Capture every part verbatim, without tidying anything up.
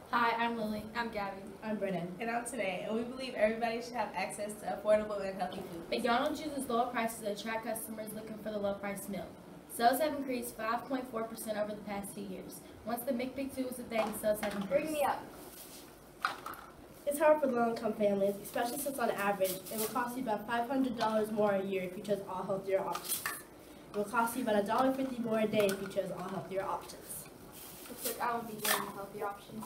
Hi, I'm Lily. I'm Gabby. I'm Brennan. And I'm Tanae, and we believe everybody should have access to affordable and healthy food. McDonald's uses lower prices to attract customers looking for the low-priced meal. Sales have increased five point four percent over the past two years. Once the McBig two was a thing, sales have increased. Bring me up. It's hard for low-income families, especially since on average, it will cost you about five hundred dollars more a year if you chose all healthier options. It will cost you about one dollar fifty more a day if you chose all healthier options. Looks like I will be doing the healthy options.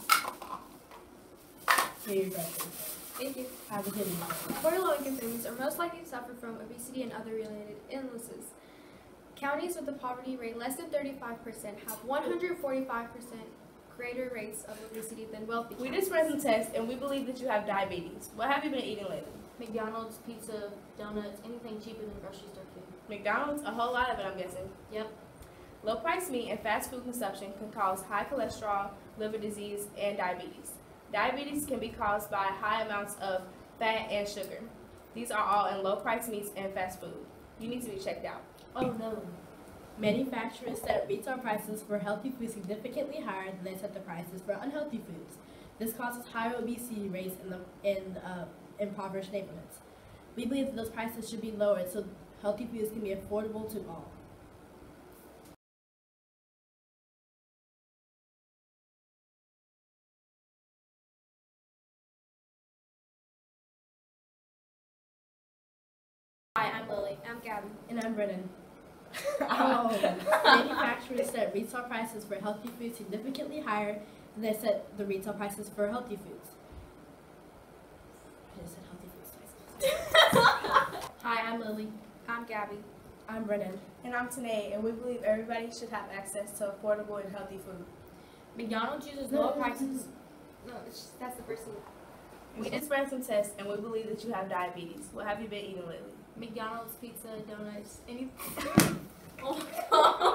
Here are your questions. Thank you. Have a good evening. Poor low-income families are most likely to suffer from obesity and other related illnesses. Counties with a poverty rate less than thirty-five percent have one hundred forty-five percent greater rates of obesity than wealthy We counties. just ran some tests, and we believe that you have diabetes. What have you been eating lately? McDonald's, pizza, donuts, anything cheaper than grocery store food. McDonald's? A whole lot of it, I'm guessing. Yep. Low-priced meat and fast food consumption can cause high cholesterol, liver disease, and diabetes. Diabetes can be caused by high amounts of fat and sugar. These are all in low-priced meats and fast food. You need to be checked out. Oh no. Manufacturers set retail prices for healthy foods significantly higher than they set the prices for unhealthy foods. This causes higher obesity rates in the in uh, impoverished neighborhoods. We believe that those prices should be lowered so healthy foods can be affordable to all. Hi, I'm Lily. I'm Gabby. And I'm Brennan. Oh, manufacturers set retail prices for healthy foods significantly higher than they set the retail prices for healthy foods. I just said healthy foods twice. Hi, I'm Lily. I'm Gabby. I'm Brennan. And I'm Tanae, and we believe everybody should have access to affordable and healthy food. McDonald's uses lower prices. No, it's just, that's the first thing. We just ran some tests, and we believe that you have diabetes. What have you been eating lately? McDonald's, pizza, donuts, anything. Oh my god.